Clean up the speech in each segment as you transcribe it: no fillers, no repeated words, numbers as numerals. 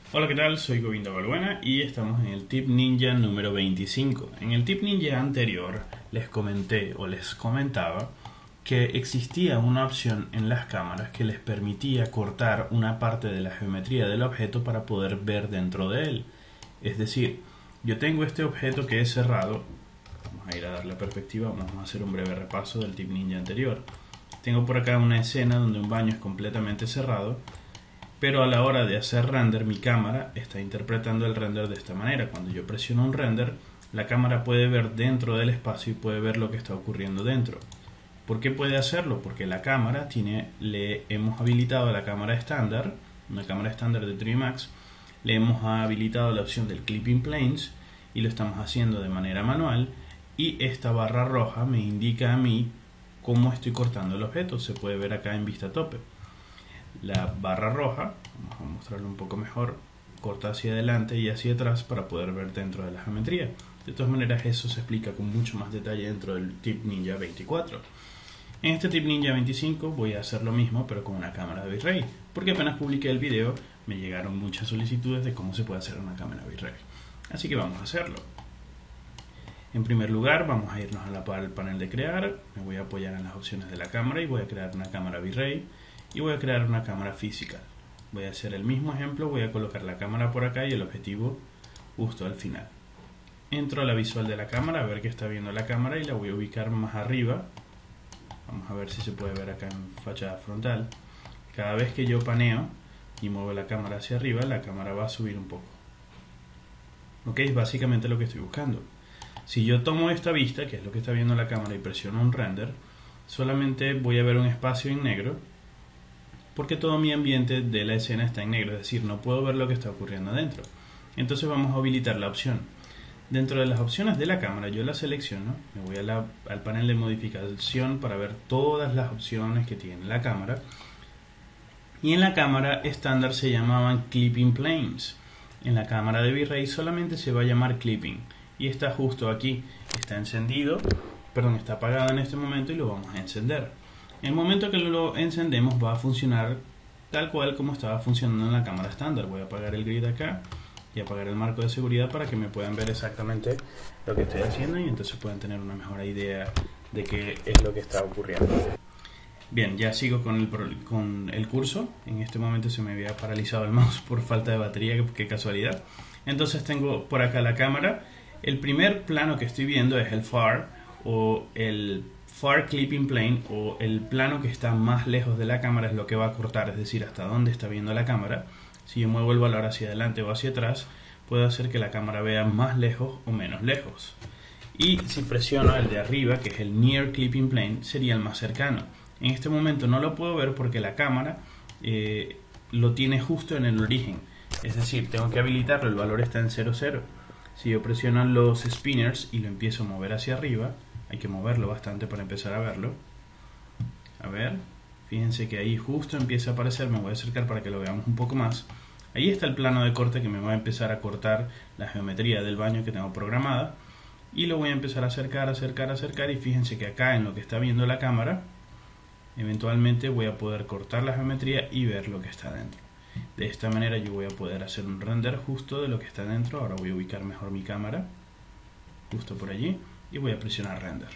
Hola, ¿qué tal? Soy Govinda Balbuena y estamos en el Tip Ninja número 25. En el Tip Ninja anterior les comenté o les comentaba que existía una opción en las cámaras que les permitía cortar una parte de la geometría del objeto para poder ver dentro de él. Es decir, yo tengo este objeto que es cerrado. Vamos a ir a darle perspectiva, vamos a hacer un breve repaso del Tip Ninja anterior. Tengo por acá una escena donde un baño es completamente cerrado, pero a la hora de hacer render mi cámara está interpretando el render de esta manera. Cuando yo presiono un render, la cámara puede ver dentro del espacio y puede ver lo que está ocurriendo dentro. ¿Por qué puede hacerlo? Porque la cámara le hemos habilitado la cámara estándar, una cámara estándar de 3D Max, le hemos habilitado la opción del Clipping Planes y lo estamos haciendo de manera manual, y esta barra roja me indica a mí cómo estoy cortando el objeto. Se puede ver acá en vista tope. La barra roja, vamos a mostrarlo un poco mejor, corta hacia adelante y hacia atrás para poder ver dentro de la geometría. De todas maneras, eso se explica con mucho más detalle dentro del Tip Ninja 24. En este Tip Ninja 25 voy a hacer lo mismo, pero con una cámara de Blu-ray, porque apenas publiqué el video me llegaron muchas solicitudes de cómo se puede hacer una cámara Blu-ray. Así que vamos a hacerlo. En primer lugar, vamos a irnos al panel de crear. Me voy a apoyar en las opciones de la cámara y voy a crear una cámara Blu-ray. Y voy a crear una cámara física. Voy a hacer el mismo ejemplo, voy a colocar la cámara por acá y el objetivo justo al final. Entro a la visual de la cámara a ver qué está viendo la cámara y la voy a ubicar más arriba. Vamos a ver si se puede ver acá en fachada frontal. Cada vez que yo paneo y muevo la cámara hacia arriba, la cámara va a subir un poco. Ok, es básicamente lo que estoy buscando. Si yo tomo esta vista, que es lo que está viendo la cámara, y presiono un render, solamente voy a ver un espacio en negro, porque todo mi ambiente de la escena está en negro, es decir, no puedo ver lo que está ocurriendo adentro. Entonces vamos a habilitar la opción. Dentro de las opciones de la cámara yo la selecciono, me voy al panel de modificación para ver todas las opciones que tiene la cámara. Y en la cámara estándar se llamaban Clipping Planes. En la cámara de Blu-ray solamente se va a llamar Clipping. Y está justo aquí, está encendido, perdón, está apagado en este momento y lo vamos a encender. En el momento que lo encendemos va a funcionar tal cual como estaba funcionando en la cámara estándar. Voy a apagar el grid acá y apagar el marco de seguridad para que me puedan ver exactamente lo que estoy haciendo y entonces puedan tener una mejor idea de qué es lo que está ocurriendo. Bien, ya sigo con el curso. En este momento se me había paralizado el mouse por falta de batería, qué casualidad. Entonces tengo por acá la cámara. El primer plano que estoy viendo es el FAR o el Far Clipping Plane, o el plano que está más lejos de la cámara es lo que va a cortar, es decir, hasta dónde está viendo la cámara. Si yo muevo el valor hacia adelante o hacia atrás, puedo hacer que la cámara vea más lejos o menos lejos. Y si presiono el de arriba, que es el Near Clipping Plane, sería el más cercano. En este momento no lo puedo ver porque la cámara lo tiene justo en el origen. Es decir, tengo que habilitarlo, el valor está en 00. Si yo presiono los spinners y lo empiezo a mover hacia arriba, hay que moverlo bastante para empezar a verlo. A ver, fíjense que ahí justo empieza a aparecer. Me voy a acercar para que lo veamos un poco más. Ahí está el plano de corte que me va a empezar a cortar la geometría del baño que tengo programada. Y lo voy a empezar a acercar, acercar. Y fíjense que acá en lo que está viendo la cámara, eventualmente voy a poder cortar la geometría y ver lo que está dentro. De esta manera yo voy a poder hacer un render justo de lo que está dentro. Ahora voy a ubicar mejor mi cámara justo por allí y voy a presionar render.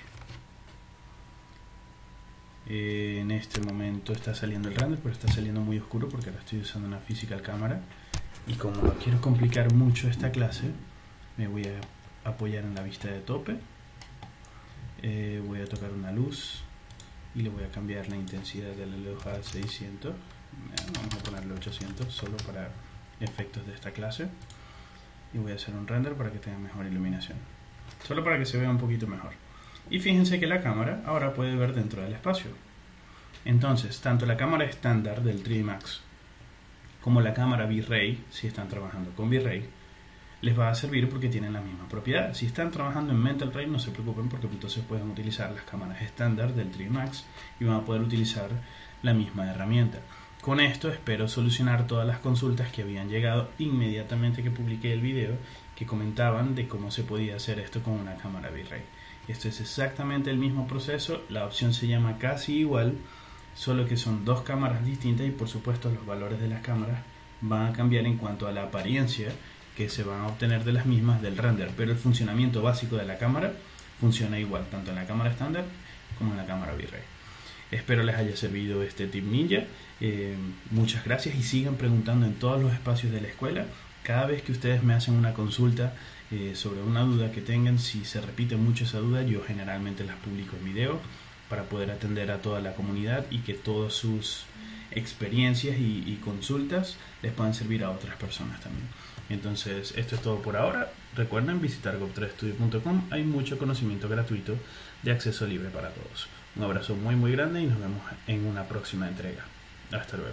En este momento está saliendo el render, pero está saliendo muy oscuro porque ahora estoy usando una physical cámara, y como no quiero complicar mucho esta clase, me voy a apoyar en la vista de tope. Voy a tocar una luz y le voy a cambiar la intensidad de la luz a 600. Vamos a ponerle 800 solo para efectos de esta clase, y voy a hacer un render para que tenga mejor iluminación, solo para que se vea un poquito mejor. Y fíjense que la cámara ahora puede ver dentro del espacio. Entonces, tanto la cámara estándar del 3D Max como la cámara Blu-ray, si están trabajando con Blu-ray, les va a servir porque tienen la misma propiedad. Si están trabajando en Mental Ray, no se preocupen, porque entonces pueden utilizar las cámaras estándar del 3D Max y van a poder utilizar la misma herramienta. Con esto espero solucionar todas las consultas que habían llegado inmediatamente que publiqué el video, que comentaban de cómo se podía hacer esto con una cámara Blu-ray. Esto es exactamente el mismo proceso, la opción se llama casi igual, solo que son dos cámaras distintas y por supuesto los valores de las cámaras van a cambiar en cuanto a la apariencia que se van a obtener de las mismas del render, pero el funcionamiento básico de la cámara funciona igual, tanto en la cámara estándar como en la cámara V-Ray. Espero les haya servido este tip ninja. Muchas gracias y sigan preguntando en todos los espacios de la escuela. Cada vez que ustedes me hacen una consulta sobre una duda que tengan, si se repite mucho esa duda, yo generalmente las publico en video para poder atender a toda la comunidad y que todas sus experiencias y consultas les puedan servir a otras personas también. Entonces, esto es todo por ahora. Recuerden visitar gov3studio.com. Hay mucho conocimiento gratuito de acceso libre para todos. Un abrazo muy muy grande y nos vemos en una próxima entrega. Hasta luego.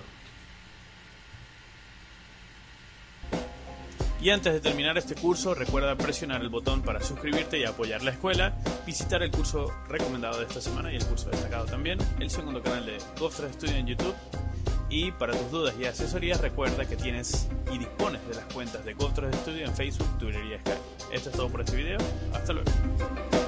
Y antes de terminar este curso, recuerda presionar el botón para suscribirte y apoyar la escuela, visitar el curso recomendado de esta semana y el curso destacado también, el segundo canal de Gov3 Studio en YouTube. Y para tus dudas y asesorías, recuerda que tienes y dispones de las cuentas de Gov3 Studio en Facebook, Twitter y Skype. Esto es todo por este video. Hasta luego.